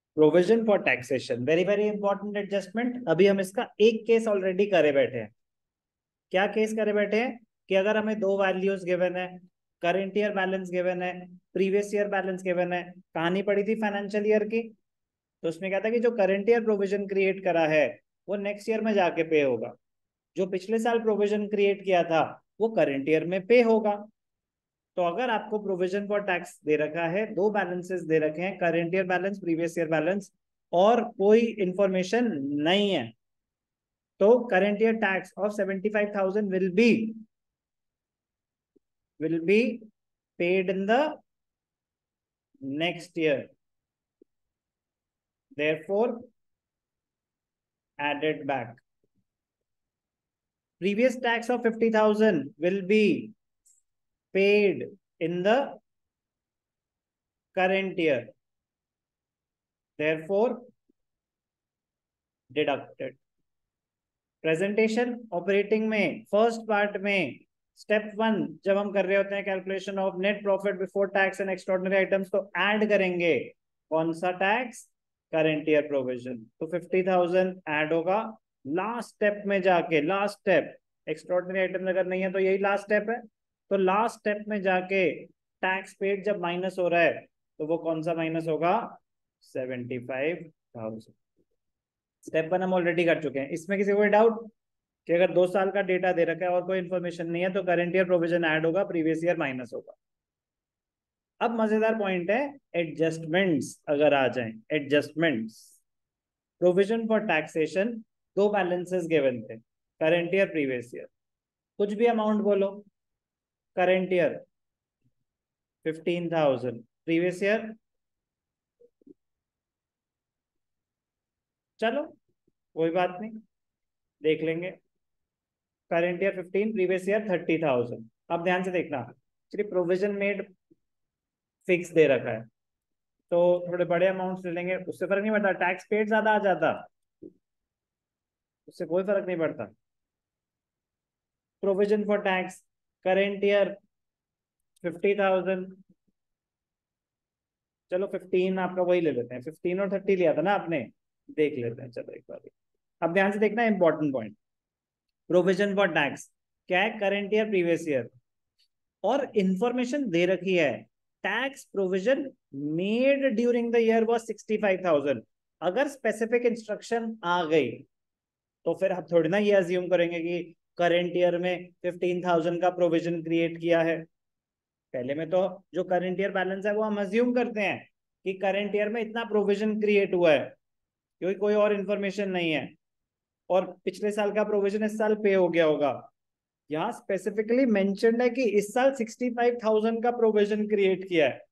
Provision for taxation, very very important adjustment. अभी हम इसका एक केस ऑलरेडी करे बैठे हैं। क्या केस करे बैठे हैं कि अगर हमें दो वैल्यूज गिवन है, करंट ईयर बैलेंस गिवन है, प्रीवियस ईयर बैलेंस गिवन है, कहानी पड़ी थी फाइनेंशियल ईयर की, तो उसमें क्या था कि जो करंट ईयर प्रोविजन क्रिएट करा है वो नेक्स्ट ईयर में जाके पे होगा, जो पिछले साल प्रोविजन क्रिएट किया था वो करंट ईयर में पे होगा। तो अगर आपको प्रोविजन फॉर टैक्स दे रखा है, दो बैलेंसेस दे रखे हैं, current year balance, previous year balance, और कोई इंफॉर्मेशन नहीं है, तो current year tax of 75,000 will be paid in the next year, therefore added back. Previous tax of 50,000 will be paid in the current year, therefore deducted. Presentation operating में first part में step 1 जब हम कर रहे होते हैं calculation of net profit before tax and extraordinary items, तो add करेंगे कौन सा टैक्स, करंट ईयर प्रोविजन, तो 50,000 ऐड होगा। लास्ट स्टेप में जाके, लास्ट स्टेप, एक्स्ट्राऑर्डिनरी आइटम अगर नहीं है तो यही लास्ट स्टेप है, तो लास्ट स्टेप में जाके टैक्स पेड जब माइनस हो रहा है तो वो कौन सा माइनस होगा, 75,000। स्टेप 1 हम ऑलरेडी कर चुके हैं। इसमें किसी को डाउट कि अगर 2 साल का डेटा दे रखा है और कोई इन्फॉर्मेशन नहीं है तो करंट ईयर प्रोविजन ऐड होगा, प्रीवियस ईयर माइनस होगा। अब मजेदार पॉइंट है एडजस्टमेंट्स, अगर आ जाएं एडजस्टमेंट्स। प्रोविजन फॉर टैक्सेशन, दो बैलेंसेस गिवन थे, करंट ईयर, प्रीवियस ईयर, कुछ भी अमाउंट बोलो। करंट ईयर 15,000, प्रीवियस ईयर, चलो कोई बात नहीं, देख लेंगे। Current year 15, previous year 30,000। अब ध्यान से देखना, चलिए प्रोविजन मेड फिक्स दे रखा है तो थोड़े बड़े अमाउंट्स ले लेंगे, उससे फर्क नहीं पड़ता, टैक्स पेड ज्यादा आ जाता, उससे कोई फर्क नहीं पड़ता। Provision for tax current year 50,000, चलो 15 आपका वही ले लेते हैं, 15 और 30 लिया था ना आपने, देख लेते हैं चलो एक बार। अब ध्यान से देखना important point, provision for tax क्या है, करेंट ईयर, प्रीवियस ईयर, और इंफॉर्मेशन दे रखी है tax provision made during the year was 65,000। अगर स्पेसिफिक इंस्ट्रक्शन आ गई तो फिर आप थोड़ी ना ये अज्यूम करेंगे कि करेंट ईयर में 15,000 का प्रोविजन क्रिएट किया है। पहले में तो जो करंट ईयर बैलेंस है वो हम अज्यूम करते हैं कि करंट ईयर में इतना प्रोविजन क्रिएट हुआ है, क्योंकि कोई और इंफॉर्मेशन नहीं है, और पिछले साल का प्रोविजन इस साल पे हो गया होगा। यहाँ स्पेसिफिकली मेंशन्ड है कि इस साल 65,000 का प्रोविजन क्रिएट किया है,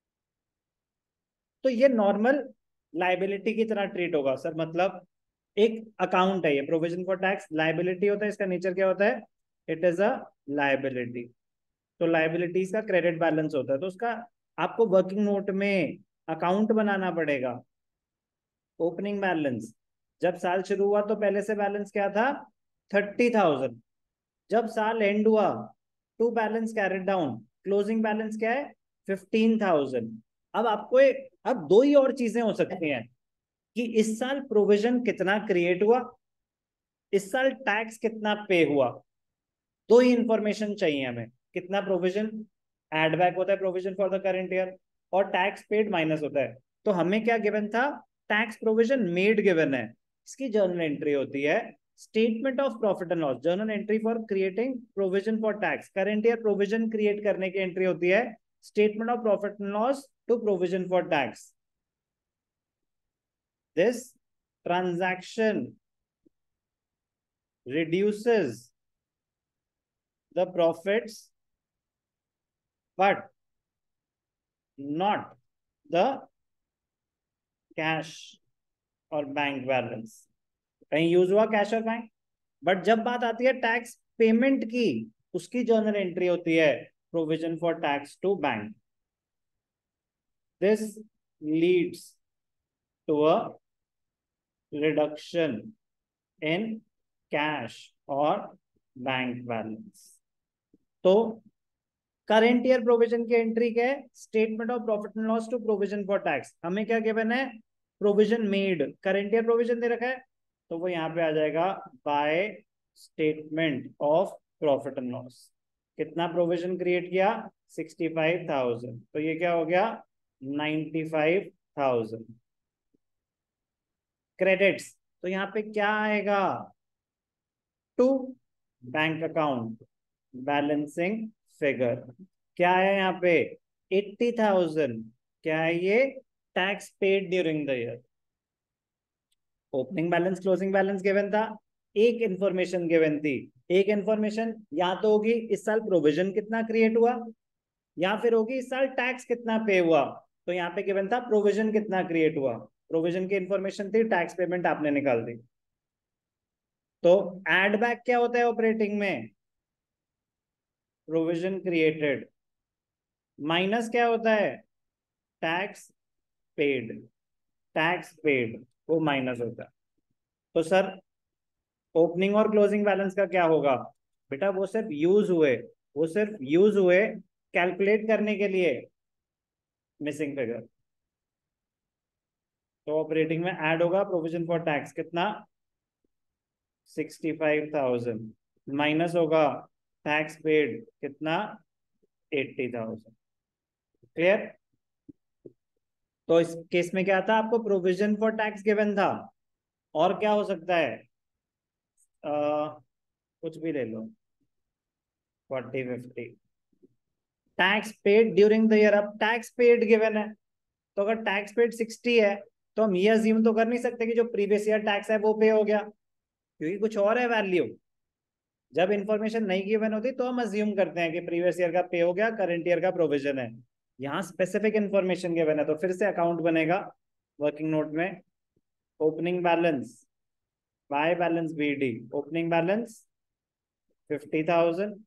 तो ये नॉर्मल लाइबिलिटी की तरह ट्रीट होगा सर। मतलब एक अकाउंट है ये, प्रोविजन फॉर टैक्स लाइबिलिटी होता है, इसका नेचर क्या होता है, इट इज अ लाइबिलिटी। तो लाइबिलिटीज का क्रेडिट बैलेंस होता है, तो उसका आपको वर्किंग नोट में अकाउंट बनाना पड़ेगा। ओपनिंग बैलेंस, जब साल शुरू हुआ तो पहले से बैलेंस क्या था, 30,000। जब साल एंड हुआ, to balance carried down, closing balance क्या है, 15,000। अब आपको अब दो ही और चीजें हो सकती हैं कि इस साल प्रोविजन कितना क्रिएट हुआ, इस साल टैक्स कितना पे हुआ। दो ही इंफॉर्मेशन चाहिए हमें, कितना प्रोविजन एड बैक होता है provision for the current year, और टैक्स पेड माइनस होता है। तो हमें क्या गिवन था, टैक्स प्रोविजन मेड गिवन है, इसकी जर्नल एंट्री होती है statement of profit and loss, journal entry for creating provision for tax. Current year provision create करने की एंट्री होती है statement of profit and loss to provision for tax. This transaction reduces the profits but not the cash और bank balance. कहीं use हुआ cash और bank, but जब बात आती है टैक्स पेमेंट की, उसकी जर्नल एंट्री होती है provision for tax to bank. This leads to a reduction in cash और बैंक बैलेंस। तो करेंट ईयर प्रोविजन की एंट्री क्या है, statement of profit and loss to provision for tax. हमें क्या गिवन है, provision made, current year provision दे रखा है, तो वो यहाँ पे आ जाएगा by statement of profit and loss. कितना प्रोविजन क्रिएट किया? 65,000, तो ये क्या हो गया? 95,000। क्रेडिट्स, तो यहाँ पे क्या आएगा? To bank account balancing figure. क्या है यहाँ पे? 80,000। क्या है ये? Tax paid during the year. Opening balance closing balance given था, एक इंफॉर्मेशन गिवन थी। एक इंफॉर्मेशन या तो होगी इस साल प्रोविजन कितना क्रिएट हुआ, या फिर होगी इस साल टैक्स कितना पे हुआ। तो यहाँ पे गिवन था प्रोविजन कितना क्रिएट हुआ, प्रोविजन की इंफॉर्मेशन थी, टैक्स पेमेंट आपने निकाल दी। तो एड बैक क्या होता है ऑपरेटिंग में? प्रोविजन क्रिएटेड माइनस क्या होता है? Tax paid. टैक्स पेड वो माइनस होता है। तो सर ओपनिंग और क्लोजिंग बैलेंस का क्या होगा? बेटा वो सिर्फ यूज हुए, वो सिर्फ यूज हुए कैलकुलेट करने के लिए मिसिंग फिगर। तो ऑपरेटिंग में ऐड होगा प्रोविजन फॉर टैक्स कितना? 65,000 माइनस होगा टैक्स पेड कितना? 80,000। क्लियर? तो इस केस में क्या था? आपको प्रोविजन फॉर टैक्स गिवन था, और क्या हो सकता है? कुछ भी ले लो, 40-50। Tax paid during the year, अब टैक्स पेड गिवन है, तो अगर टैक्स पेड 60 है, तो हम ये अज्यूम तो कर नहीं सकते कि जो प्रीवियस ईयर टैक्स है वो पे हो गया, क्योंकि कुछ और है वैल्यू। जब इंफॉर्मेशन नहीं गिवन होती तो हम अज्यूम करते हैं कि प्रीवियस ईयर का पे हो गया, करंट ईयर का प्रोविजन है। यहाँ स्पेसिफिक इंफॉर्मेशन गिवन है, तो फिर से अकाउंट बनेगा वर्किंग नोट में। Opening balance by balance B D, opening balance 50,000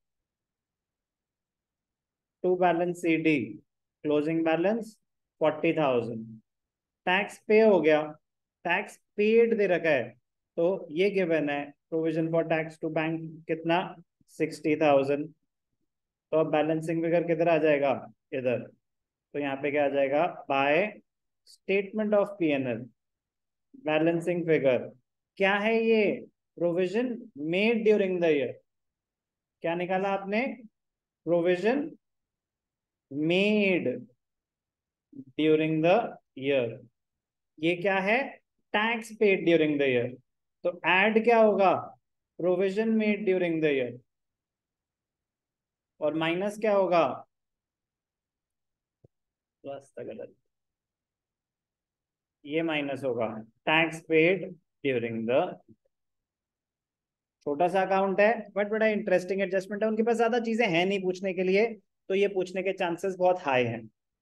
to balance C D, closing balance 40,000। Tax pay हो गया, टैक्स पेड दे रखा है, तो ये गिवन है provision for tax to bank कितना? 60,000। तो अब बैलेंसिंग फिगर किधर आ जाएगा? इधर। तो यहाँ पे क्या आ जाएगा? By statement of P N L balancing figure. क्या है ये? Provision made during the year. क्या निकाला आपने? Provision made during the year. ये क्या है? Tax paid during the year. तो ऐड क्या होगा? Provision made during the year, और माइनस क्या होगा? रास्ता गलत, ये माइनस होगा टैक्स पेड ड्यूरिंग द। छोटा सा अकाउंट है बट बड़ा इंटरेस्टिंग एडजस्टमेंट है, उनके पास ज्यादा चीजें हैं नहीं पूछने के लिए, तो ये पूछने के चांसेस बहुत हाई हैं।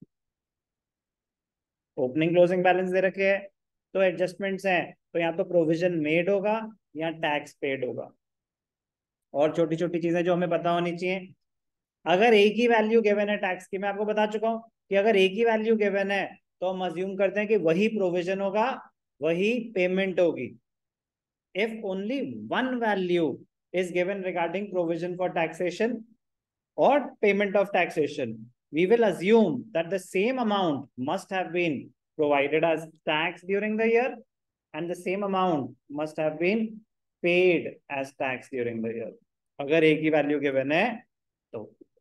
ओपनिंग क्लोजिंग बैलेंस दे रखे हैं, तो एडजस्टमेंट्स हैं, तो या तो प्रोविजन मेड होगा या टैक्स पेड होगा। और छोटी छोटी चीजें जो हमें पता होनी चाहिए, अगर एक ही वैल्यू गिवन है टैक्स की, मैं आपको बता चुका हूं कि अगर एक ही वैल्यू गिवन है तो हम अज्यूम करते हैं कि वही प्रोविजन होगा, वही पेमेंट होगी। if only one value is given regarding provision for taxation or payment of taxation, we will assume that the same amount must have been provided as tax during the year, and the same amount must have been paid as tax during the year. अगर एक ही value given है तो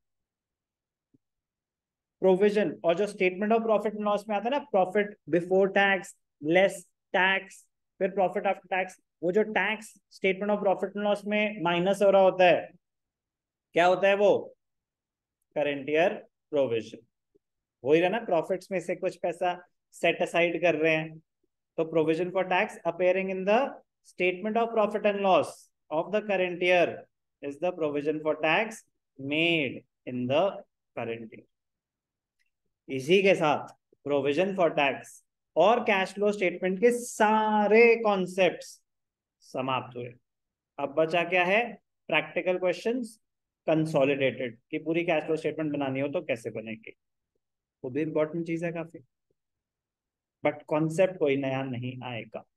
provision, और जो statement of profit and loss में आता है ना, profit before tax less tax फिर प्रॉफिट आफ्टर टैक्स, वो जो tax statement of profit and loss में माइनस हो रहा होता है, क्या होता है वो? Current year provision. हो ही रहा ना, प्रॉफिट्स में से कुछ पैसा सेट असाइड कर रहे हैं, तो provision for tax appearing in the statement of profit and loss of the current year is the provision for tax made in the current year. इसी के साथ प्रोविजन फॉर टैक्स और कैश फ्लो स्टेटमेंट के सारे concepts समाप्त हुए। अब बचा क्या है? प्रैक्टिकल क्वेश्चंस कंसोलिडेटेड, कि पूरी कैश फ्लो स्टेटमेंट बनानी हो तो कैसे बनेगी, वो भी इंपॉर्टेंट चीज है काफी, बट कॉन्सेप्ट कोई नया नहीं आएगा।